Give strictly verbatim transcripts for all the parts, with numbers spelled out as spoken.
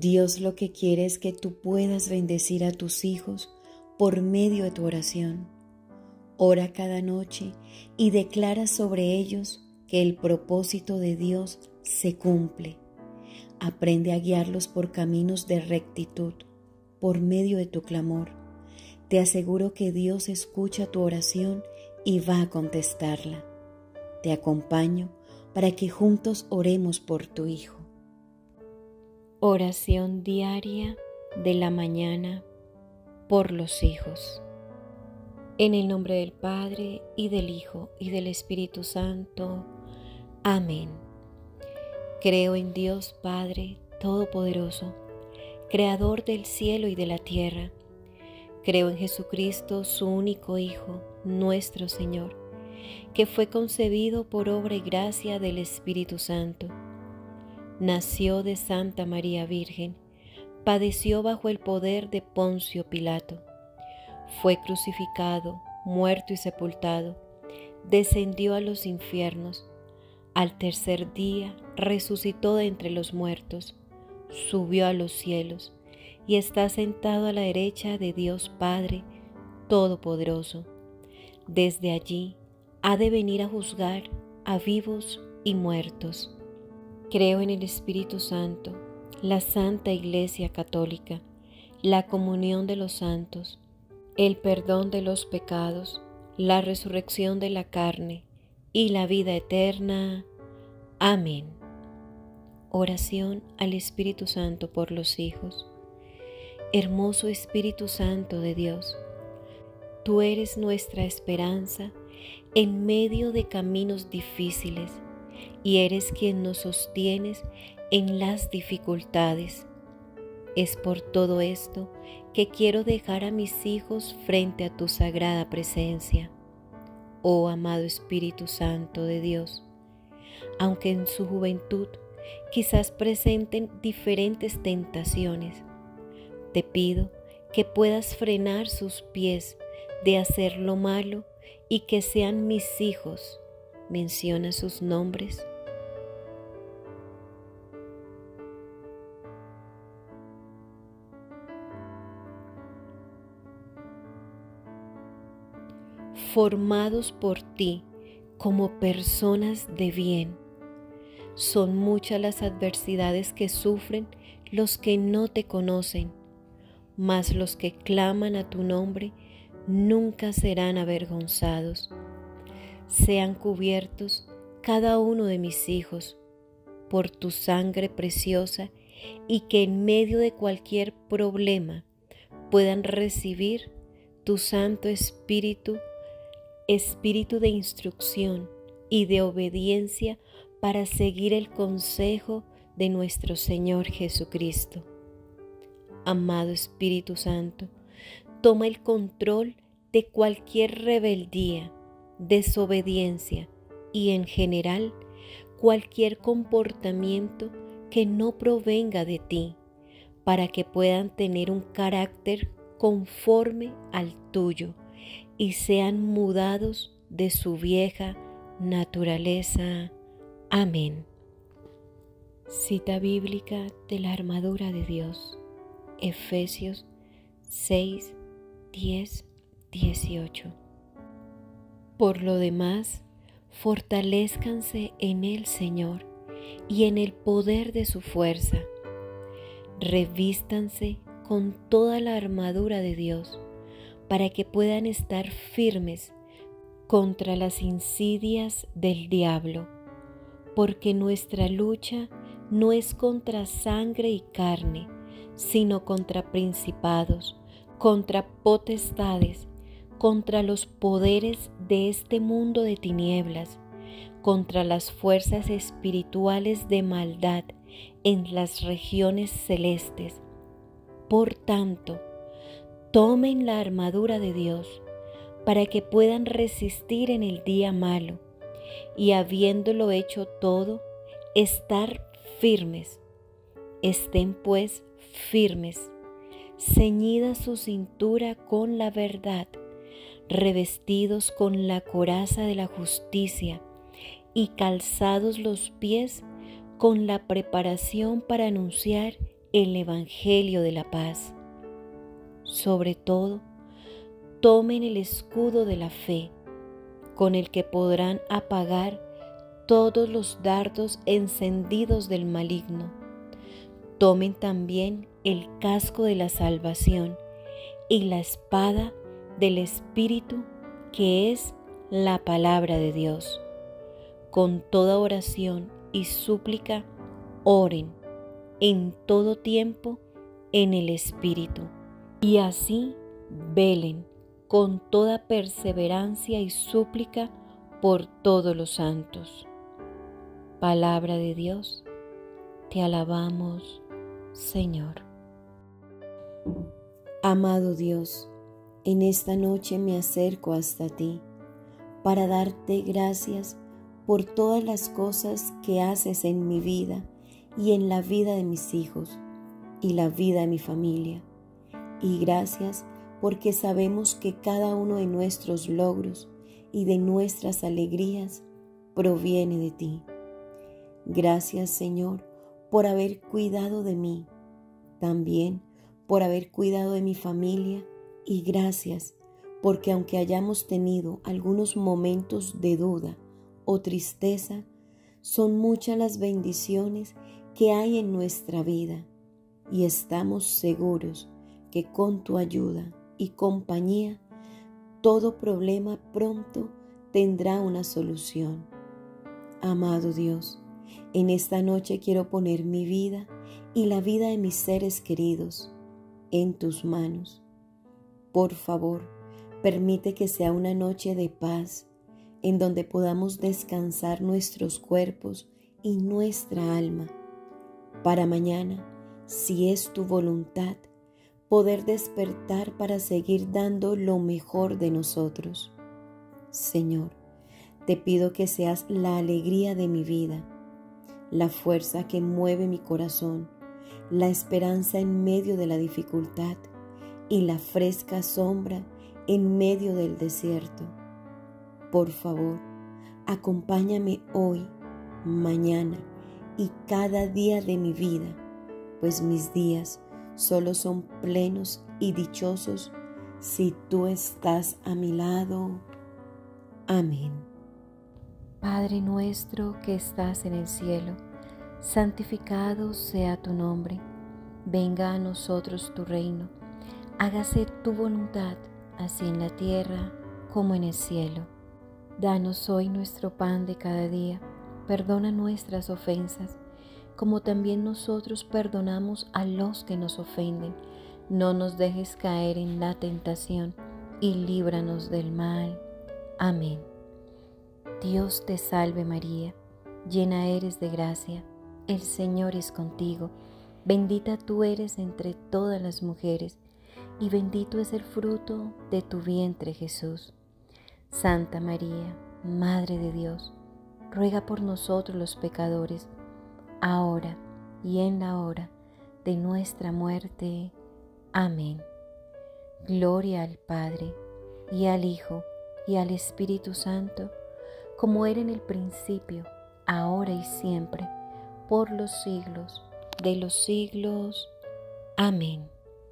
Dios lo que quiere es que tú puedas bendecir a tus hijos por medio de tu oración. Ora cada noche y declara sobre ellos que el propósito de Dios se cumple. Aprende a guiarlos por caminos de rectitud por medio de tu clamor. Te aseguro que Dios escucha tu oración y va a contestarla. Te acompaño para que juntos oremos por tu hijo. Oración diaria de la mañana por los hijos. En el nombre del Padre, y del Hijo, y del Espíritu Santo. Amén. Creo en Dios Padre Todopoderoso, Creador del cielo y de la tierra. Creo en Jesucristo, su único Hijo, nuestro Señor, que fue concebido por obra y gracia del Espíritu Santo. Nació de Santa María Virgen, padeció bajo el poder de Poncio Pilato. Fue crucificado, muerto y sepultado, descendió a los infiernos. Al tercer día resucitó de entre los muertos, subió a los cielos y está sentado a la derecha de Dios Padre Todopoderoso. Desde allí ha de venir a juzgar a vivos y muertos. Creo en el Espíritu Santo, la Santa Iglesia Católica, la comunión de los santos, el perdón de los pecados, la resurrección de la carne y la vida eterna. Amén. Oración al Espíritu Santo por los hijos. Hermoso Espíritu Santo de Dios, tú eres nuestra esperanza en medio de caminos difíciles y eres quien nos sostienes en las dificultades. Es por todo esto que quiero dejar a mis hijos frente a tu sagrada presencia. Oh amado Espíritu Santo de Dios, aunque en su juventud quizás presenten diferentes tentaciones, te pido que puedas frenar sus pies de hacer lo malo y que sean mis hijos. Menciona sus nombres. Formados por ti como personas de bien. Son muchas las adversidades que sufren los que no te conocen, mas los que claman a tu nombre nunca serán avergonzados. Sean cubiertos cada uno de mis hijos por tu sangre preciosa y que en medio de cualquier problema puedan recibir tu Santo Espíritu, Espíritu de instrucción y de obediencia para seguir el consejo de nuestro Señor Jesucristo. Amado Espíritu Santo, toma el control de cualquier rebeldía, desobediencia y en general cualquier comportamiento que no provenga de ti, para que puedan tener un carácter conforme al tuyo y sean mudados de su vieja naturaleza. Amén. Cita bíblica de la armadura de Dios, Efesios seis, diez, dieciocho. Por lo demás, fortalézcanse en el Señor y en el poder de su fuerza. Revístanse con toda la armadura de Dios para que puedan estar firmes contra las insidias del diablo, porque nuestra lucha no es contra sangre y carne, sino contra principados, contra potestades, contra los poderes de este mundo de tinieblas, contra las fuerzas espirituales de maldad en las regiones celestes. Por tanto, tomen la armadura de Dios para que puedan resistir en el día malo y, habiéndolo hecho todo, estar firmes. Estén pues firmes, ceñida su cintura con la verdad, revestidos con la coraza de la justicia y calzados los pies con la preparación para anunciar el Evangelio de la paz. Sobre todo, tomen el escudo de la fe, con el que podrán apagar todos los dardos encendidos del maligno. Tomen también el casco de la salvación y la espada del Espíritu, que es la palabra de Dios. Con toda oración y súplica, oren en todo tiempo en el Espíritu, y así velen con toda perseverancia y súplica por todos los santos. Palabra de Dios, te alabamos, Señor. Amado Dios, en esta noche me acerco hasta ti para darte gracias por todas las cosas que haces en mi vida y en la vida de mis hijos y la vida de mi familia. Y gracias porque sabemos que cada uno de nuestros logros y de nuestras alegrías proviene de ti. Gracias, Señor, por haber cuidado de mí, también por haber cuidado de mi familia, y gracias porque aunque hayamos tenido algunos momentos de duda o tristeza, son muchas las bendiciones que hay en nuestra vida, y estamos seguros que con tu ayuda y compañía todo problema pronto tendrá una solución. Amado Dios, en esta noche quiero poner mi vida y la vida de mis seres queridos en tus manos. Por favor, permite que sea una noche de paz, en donde podamos descansar nuestros cuerpos y nuestra alma, para mañana, si es tu voluntad, poder despertar para seguir dando lo mejor de nosotros. Señor, te pido que seas la alegría de mi vida, la fuerza que mueve mi corazón, la esperanza en medio de la dificultad y la fresca sombra en medio del desierto. Por favor, acompáñame hoy, mañana y cada día de mi vida, pues mis días solo son plenos y dichosos si tú estás a mi lado. Amén. Padre nuestro que estás en el cielo, santificado sea tu nombre. Venga a nosotros tu reino. Hágase tu voluntad, así en la tierra como en el cielo. Danos hoy nuestro pan de cada día. Perdona nuestras ofensas, como también nosotros perdonamos a los que nos ofenden. No nos dejes caer en la tentación, y líbranos del mal. Amén. Dios te salve María, llena eres de gracia, el Señor es contigo. Bendita tú eres entre todas las mujeres, y bendito es el fruto de tu vientre Jesús. Santa María, Madre de Dios, ruega por nosotros los pecadores, ahora y en la hora de nuestra muerte. Amén. Gloria al Padre, y al Hijo, y al Espíritu Santo, como era en el principio, ahora y siempre, por los siglos de los siglos. Amén.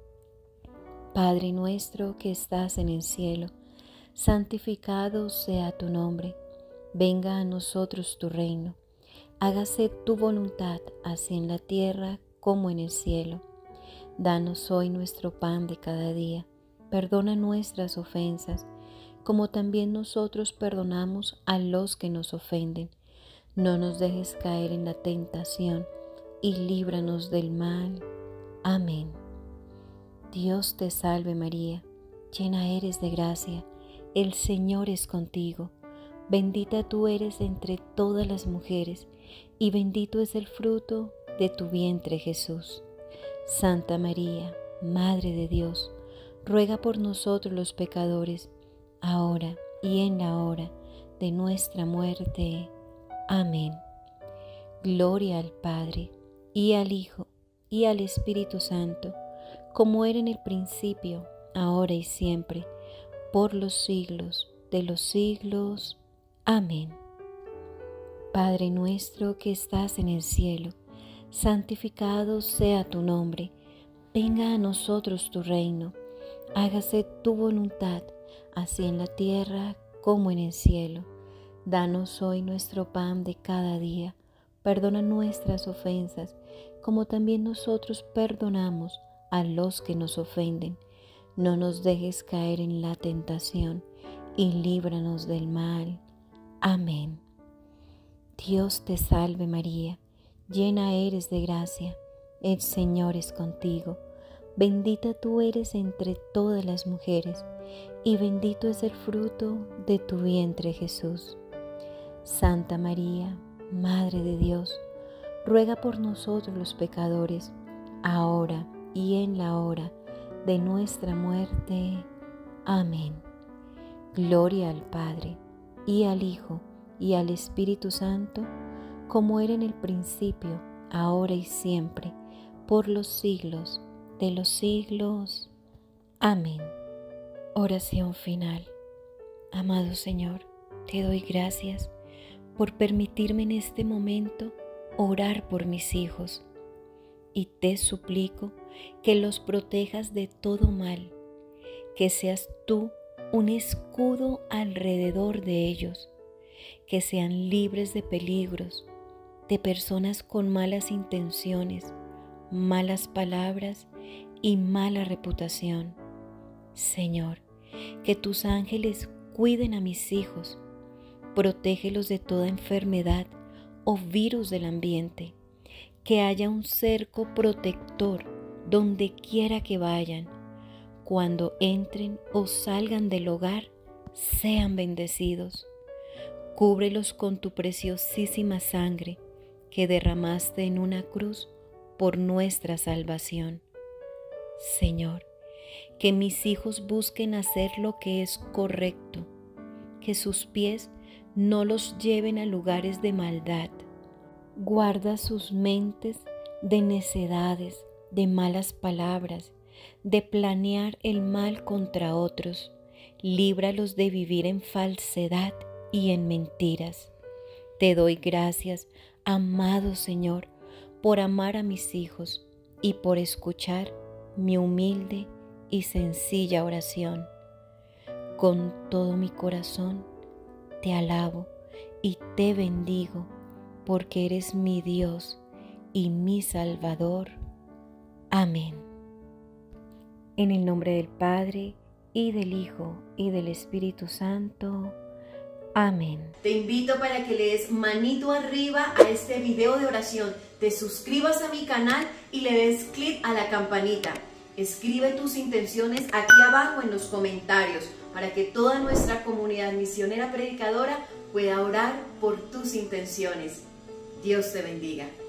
Padre nuestro que estás en el cielo, santificado sea tu nombre. Venga a nosotros tu reino. Hágase tu voluntad, así en la tierra como en el cielo. Danos hoy nuestro pan de cada día. Perdona nuestras ofensas, como también nosotros perdonamos a los que nos ofenden. No nos dejes caer en la tentación, y líbranos del mal. Amén. Dios te salve María, llena eres de gracia, el Señor es contigo. Bendita tú eres entre todas las mujeres, y bendito es el fruto de tu vientre Jesús. Santa María, Madre de Dios, ruega por nosotros los pecadores, ahora y en la hora de nuestra muerte. Amén. Gloria al Padre, y al Hijo, y al Espíritu Santo, como era en el principio, ahora y siempre, por los siglos de los siglos. Amén. Padre nuestro que estás en el cielo, santificado sea tu nombre, venga a nosotros tu reino, hágase tu voluntad, así en la tierra como en el cielo. Danos hoy nuestro pan de cada día, perdona nuestras ofensas, como también nosotros perdonamos a los que nos ofenden. No nos dejes caer en la tentación, y líbranos del mal. Amén. Dios te salve María, llena eres de gracia, el Señor es contigo. Bendita tú eres entre todas las mujeres, y bendito es el fruto de tu vientre Jesús. Santa María, Madre de Dios, ruega por nosotros los pecadores, ahora y en la hora de nuestra muerte. Amén. Gloria al Padre, y al Hijo, y al Espíritu Santo, como era en el principio, ahora y siempre, por los siglos de los siglos. Amén. Oración final. Amado Señor, te doy gracias por permitirme en este momento orar por mis hijos, y te suplico que los protejas de todo mal, que seas tú un escudo alrededor de ellos, que sean libres de peligros, de personas con malas intenciones, malas palabras y mala reputación. Señor, que tus ángeles cuiden a mis hijos, protégelos de toda enfermedad o virus del ambiente, que haya un cerco protector donde quiera que vayan. Cuando entren o salgan del hogar, sean bendecidos. Cúbrelos con tu preciosísima sangre que derramaste en una cruz por nuestra salvación. Señor, que mis hijos busquen hacer lo que es correcto, que sus pies no los lleven a lugares de maldad. Guarda sus mentes de necedades, de malas palabras, de planear el mal contra otros. Líbralos de vivir en falsedad y en mentiras. Te doy gracias, amado Señor, por amar a mis hijos y por escuchar mi humilde y sencilla oración. Con todo mi corazón te alabo y te bendigo, porque eres mi Dios y mi Salvador. Amén. En el nombre del Padre, y del Hijo, y del Espíritu Santo. Amén. Te invito para que le des manito arriba a este video de oración, te suscribas a mi canal y le des clic a la campanita. Escribe tus intenciones aquí abajo en los comentarios para que toda nuestra comunidad misionera predicadora pueda orar por tus intenciones. Dios te bendiga.